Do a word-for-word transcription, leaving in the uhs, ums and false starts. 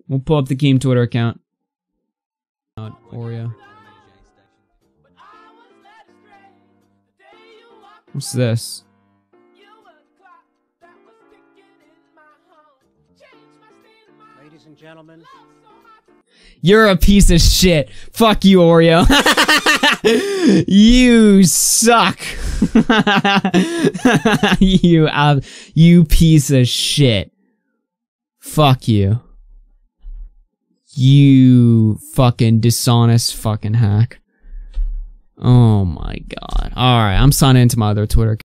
We'll pull up the Keem Twitter account. Oreo. What's this? Ladies and gentlemen. You're a piece of shit. Fuck you, Oreo. You suck. you, uh, you piece of shit. Fuck you. You fucking dishonest fucking hack. Oh my god. Alright, I'm signing into my other Twitter account.